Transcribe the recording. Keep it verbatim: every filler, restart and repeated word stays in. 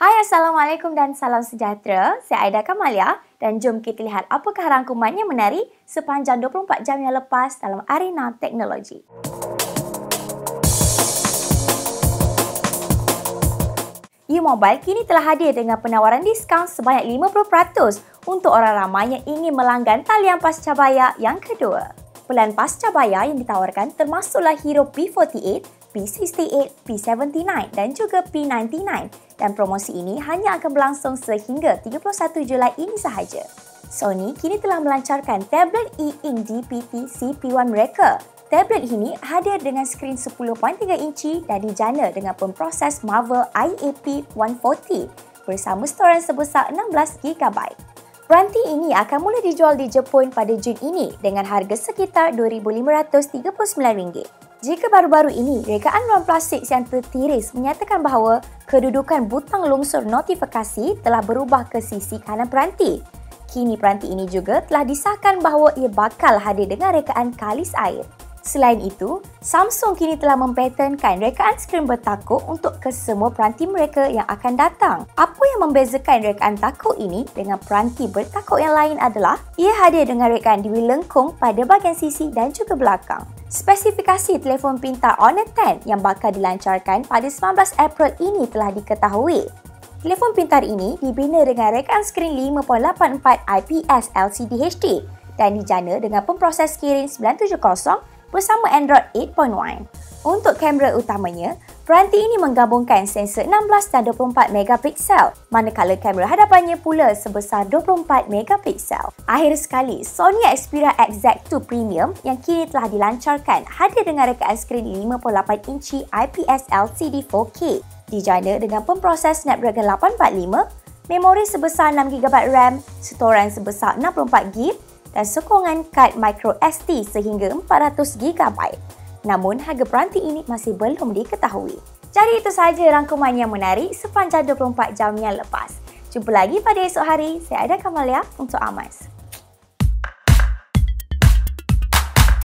Hai, Assalamualaikum dan salam sejahtera. Saya Aida Kamalia dan jom kita lihat apakah rangkuman yang menarik sepanjang dua puluh empat jam yang lepas dalam arena teknologi. U-Mobile kini telah hadir dengan penawaran diskaun sebanyak lima puluh peratus untuk orang ramai yang ingin melanggan talian pascabaya yang kedua. Pelan pascabaya yang ditawarkan termasuklah Hero P empat puluh lapan, P enam puluh lapan, P tujuh puluh sembilan dan juga P sembilan puluh sembilan dan promosi ini hanya akan berlangsung sehingga tiga puluh satu Julai ini sahaja. Sony kini telah melancarkan tablet E-Ink D P T C P satu mereka. Tablet ini hadir dengan skrin sepuluh perpuluhan tiga inci dan dijana dengan pemproses Marvel I A P seratus empat puluh bersama storan sebesar enam belas gigabyte. Peranti ini akan mula dijual di Jepun pada Jun ini dengan harga sekitar dua ribu lima ratus tiga puluh sembilan ringgit. Jika baru-baru ini, rekaan ruang plastik yang tertiris menyatakan bahawa kedudukan butang lungsur notifikasi telah berubah ke sisi kanan peranti. Kini peranti ini juga telah disahkan bahawa ia bakal hadir dengan rekaan kalis air. Selain itu, Samsung kini telah mempatentkan rekaan skrin bertakuk untuk kesemua peranti mereka yang akan datang. Apa yang membezakan rekaan takuk ini dengan peranti bertakuk yang lain adalah ia hadir dengan rekaan duri lengkung pada bahagian sisi dan juga belakang. Spesifikasi telefon pintar Honor ten yang bakal dilancarkan pada sembilan belas April ini telah diketahui. Telefon pintar ini dibina dengan rekaan skrin lima perpuluhan lapan empat I P S L C D H D dan dijana dengan pemproses Kirin sembilan tujuh kosong bersama Android lapan titik satu. Untuk kamera utamanya, peranti ini menggabungkan sensor enam belas dan dua puluh empat megapiksel, manakala kamera hadapannya pula sebesar dua puluh empat megapiksel. Akhir sekali, Sony Xperia X Z dua Premium yang kini telah dilancarkan hadir dengan rekaan skrin lima perpuluhan lapan inci I P S L C D empat K, dijana dengan pemproses Snapdragon lapan empat lima, memori sebesar enam gigabyte RAM, storan sebesar enam puluh empat gigabyte dan sokongan kad micro S D sehingga empat ratus gigabyte. Namun, harga peranti ini masih belum diketahui. Jadi itu sahaja rangkuman yang menarik sepanjang dua puluh empat jam yang lepas. Jumpa lagi pada esok hari. Saya Aida Kamalia untuk Amas.